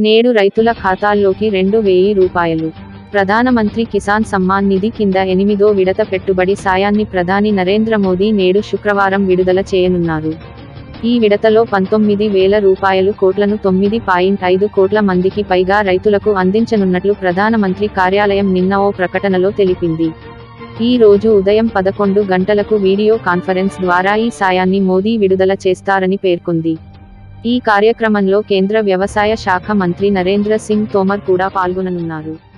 నేడు రైతుల ఖాతాల్లోకి 2,000 రూపాయలు. ప్రధానమంత్రి కిసాన్ సమ్మాన్ నిధి కింద 8వ విడత పెట్టుబడి సాయాన్ని ప్రధాని నరేంద్ర మోదీ నేడు శుక్రవారం విడుదల చేయనున్నారు. ఈ విడతలో 19,000 రూపాయలు కోట్లను 9.5 కోట్ల మందికి పైగా రైతులకు అందించనున్నట్లు ప్రధానమంత్రి కార్యాలయం నిన్న ఓ ప్రకటనలో తెలిపింది. ఈ రోజు ఉదయం 11 గంటలకు వీడియో కాన్ఫరెన్స్ ద్వారా ఈ సాయాన్ని మోదీ విడుదల చేస్తారని పేర్కొంది. ఈ కార్యక్రమంలో కేంద్ర వ్యవసాయ శాఖ మంత్రి నరేంద్ర సింగ్ తోమర్ కూడా పాల్గొననున్నారు.